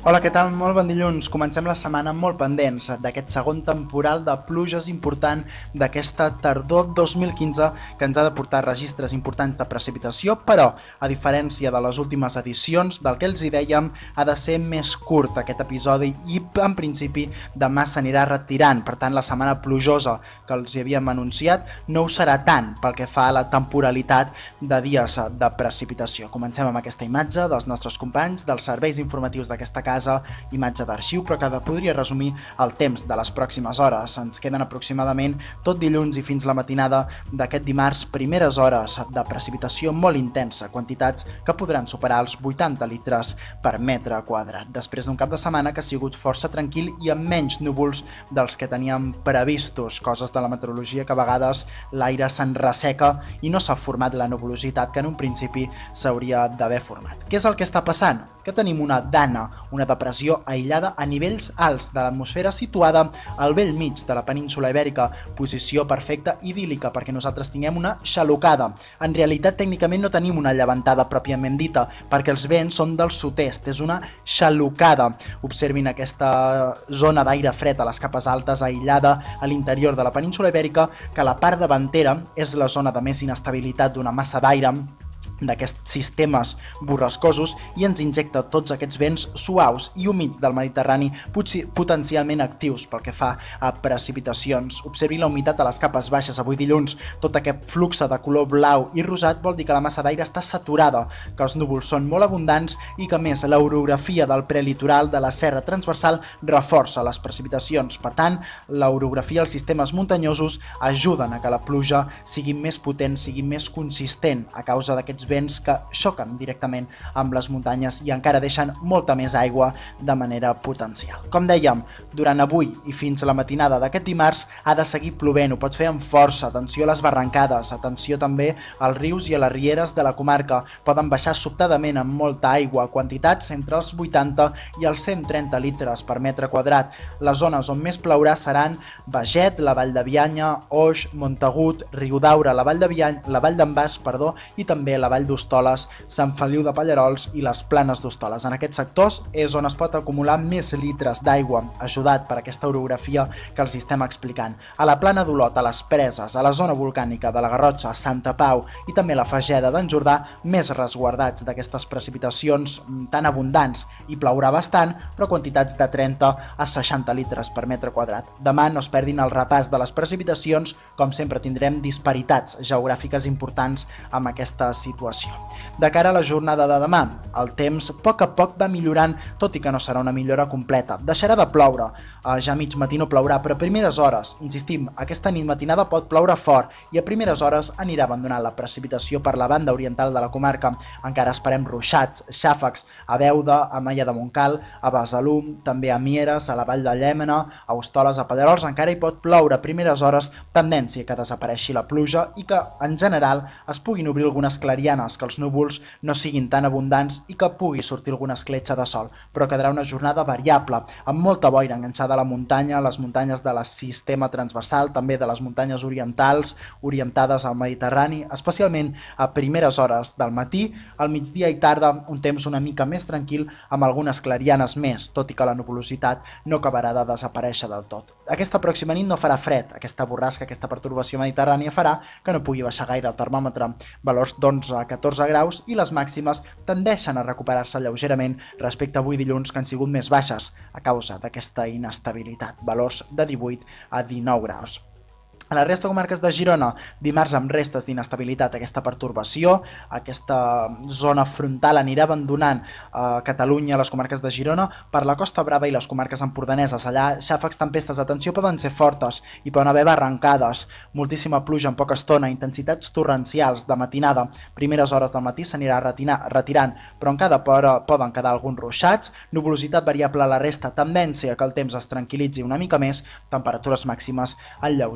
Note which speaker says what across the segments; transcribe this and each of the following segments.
Speaker 1: Hola, què tal? Molt bon dilluns. Comencem la setmana molt pendents d'aquest segon temporal de pluges important d'aquesta tardor 2015 que ens ha de portar registres importants de precipitació, però, a diferència de les últimes edicions, del que els hi dèiem, ha de ser més curt aquest episodi i, en principi, demà s'anirà retirant. Per tant, la setmana plujosa que els hi havíem anunciat no ho serà tant pel que fa a la temporalitat de dies de precipitació. Comencem amb aquesta imatge dels nostres companys dels serveis informatius d'aquesta casa, imatge d'arxiu, però que podria resumir el temps de les pròximes hores. Ens queden aproximadament tot dilluns i fins la matinada d'aquest dimarts primeres hores de precipitació molt intensa, quantitats que podran superar els 80 litres per metre quadrat. Després d'un cap de setmana que ha sigut força tranquil i amb menys núvols dels que teníem previstos, coses de la meteorologia que a vegades l'aire se'n resseca i no s'ha format la nuvolositat que en un principi s'hauria d'haver format. Què és el que està passant? Que tenim una dana, una depressió aïllada a nivells alts de l'atmosfera situada al bell mig de la península Ibèrica, posició perfecta idíl·lica perquè nosaltres tinguem una xalocada. En realitat, tècnicament no tenim una llevantada pròpiament dita, perquè els vents són del sud-est, és una xalocada. Observin aquesta zona d'aire fred a les capes altes aïllada a l'interior de la península Ibèrica, que la part davantera és la zona de més inestabilitat d'una massa d'aire d'aquests sistemes borrascosos i ens injecta tots aquests vents suaus i humits del Mediterrani potencialment actius pel que fa a precipitacions. Observi la humitat a les capes baixes avui dilluns. Tot aquest flux de color blau i rosat vol dir que la massa d'aire està saturada, que els núvols són molt abundants i que, més, l'orografia del prelitoral de la serra transversal reforça les precipitacions. Per tant, l'orografia als sistemes muntanyosos ajuden a que la pluja sigui més potent, sigui més consistent a causa d'aquests vents que xoquen directament amb les muntanyes i encara deixen molta més aigua de manera potencial. Com dèiem, durant avui i fins a la matinada d'aquest dimarts ha de seguir plovent, ho pot fer amb força, atenció a les barrancades, atenció també als rius i a les rieres de la comarca, poden baixar sobtadament amb molta aigua, quantitats entre els 80 i els 130 litres per metre quadrat. Les zones on més plourà seran Beget, la Vall de Bianya, Oix, Montagut, Riudaura, la Vall d'en Bas, i també la Vall d'Hostoles, Sant Feliu de Pallerols i les Planes d'Hostoles. En aquests sectors és on es pot acumular més litres d'aigua, ajudat per aquesta orografia que els estem explicant. A la Plana d'Olot, a les Preses, a la zona volcànica de la Garrotxa, Santa Pau i també la Fageda d'en Jordà, més resguardats d'aquestes precipitacions tan abundants. Hi plourà bastant, però quantitats de 30 a 60 litres per metre quadrat. Demà no es perdin el repàs de les precipitacions, com sempre tindrem disparitats geogràfiques importants amb aquesta situació. De cara a la jornada de demà, el temps a poc va millorant, tot i que no serà una millora completa. Deixarà de ploure, ja a mig matí no plourà, però a primeres hores, insistim, aquesta nit matinada pot ploure fort i a primeres hores anirà abandonant la precipitació per la banda oriental de la comarca. Encara esperem ruixats, xàfecs a Beuda, a Malla de Montcal, a Besalú, també a Mieres, a la Vall de Llémena, a Hostoles, a Pallerols, encara hi pot ploure a primeres hores, tendència que desapareixi la pluja i que, en general, es puguin obrir algunes clarianes, que els núvols no siguin tan abundants i que pugui sortir alguna escletxa de sol, però quedarà una jornada variable, amb molta boira enganxada a la muntanya, a les muntanyes del sistema transversal, també de les muntanyes orientals, orientades al Mediterrani, especialment a primeres hores del matí, al migdia i tarda, un temps una mica més tranquil, amb algunes clarianes més, tot i que la nuvolositat no acabarà de desaparèixer del tot. Aquesta pròxima nit no farà fred, aquesta borrasca, aquesta pertorbació mediterrània farà que no pugui baixar gaire el termòmetre, valors d'11 a 14 graus, i les màximes tendeixen a recuperar-se lleugerament respecte a avui dilluns, que han sigut més baixes a causa d'aquesta inestabilitat, valors de 18 a 19 graus. A la resta de comarques de Girona, dimarts amb restes d'inestabilitat, aquesta pertorbació, aquesta zona frontal anirà abandonant Catalunya, les comarques de Girona, per la Costa Brava i les comarques empordaneses. Allà xàfecs, tempestes, atenció, poden ser fortes i poden haver barrancades, moltíssima pluja en poca estona, intensitats torrencials de matinada, primeres hores del matí s'anirà retirant, però en cada hora poden quedar alguns ruixats, nuvolositat variable a la resta, tendència que el temps es tranquil·litzi una mica més, temperatures màximes en lleugera regulació.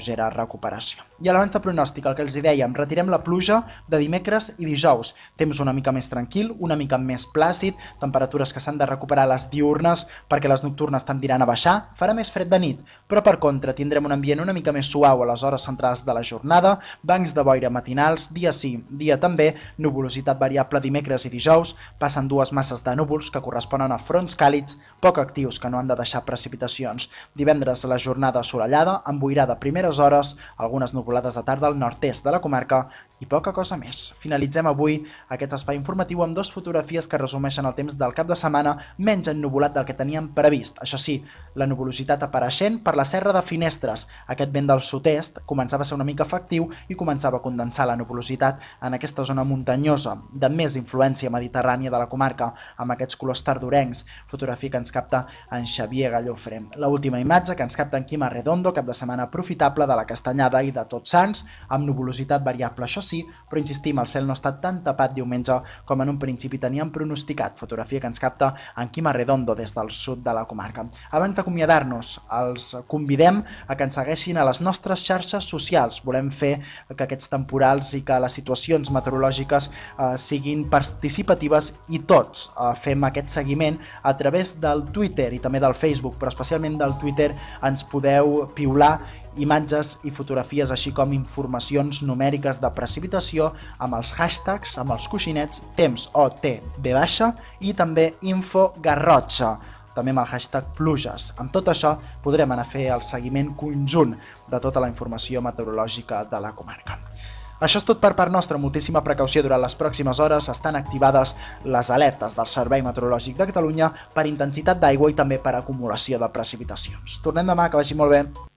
Speaker 1: recuperació. I a l'abans de pronòstic, el que els dèiem, retirem la pluja de dimecres i dijous. Temps una mica més tranquil, una mica més plàcid, temperatures que s'han de recuperar a les diürnes perquè les nocturnes tendiran a baixar, farà més fred de nit, però per contra tindrem un ambient una mica més suau a les hores centrals de la jornada, bancs de boira matinals, dia sí, dia també, nuvolositat variable dimecres i dijous, passen dues masses de núvols que corresponen a fronts càlids poc actius que no han de deixar precipitacions. Divendres la jornada assolellada, emboirada a primeres hores, algunes nuvolades de tarda al nord-est de la comarca i poca cosa més. Finalitzem avui aquest espai informatiu amb dues fotografies que resumeixen el temps del cap de setmana menys ennuvolat del que teníem previst. Això sí, la nuvolositat apareixent per la serra de Finestres. Aquest vent del sud-est començava a ser una mica efectiu i començava a condensar la nuvolositat en aquesta zona muntanyosa de més influència mediterrània de la comarca, amb aquests colors tardorencs. Fotografia que ens capta en Xavier Gallofre. L'última imatge que ens capta en Quim Arredondo, cap de setmana aprofitable de la Castanyada i de Tots Sants, amb nuvolositat variable, això sí, però insistim, el cel no està tan tapat diumenge com en un principi teníem pronosticat. Fotografia que ens capta en Quim Arredondo des del sud de la comarca. Abans d'acomiadar-nos, els convidem a que ens segueixin a les nostres xarxes socials. Volem fer que aquests temporals i que les situacions meteorològiques siguin participatives i tots fem aquest seguiment a través del Twitter i també del Facebook, però especialment del Twitter ens podeu piular imatges i fotografies, així com informacions numèriques de precipitació amb els hashtags, amb els coixinets temps OTB i també info Garrotxa, també amb el hashtag pluges. Amb tot això podrem anar a fer el seguiment conjunt de tota la informació meteorològica de la comarca. Això és tot per part nostra, moltíssima precaució durant les pròximes hores, estan activades les alertes del Servei Meteorològic de Catalunya per intensitat d'aigua i també per acumulació de precipitacions. Tornem demà, que vagi molt bé.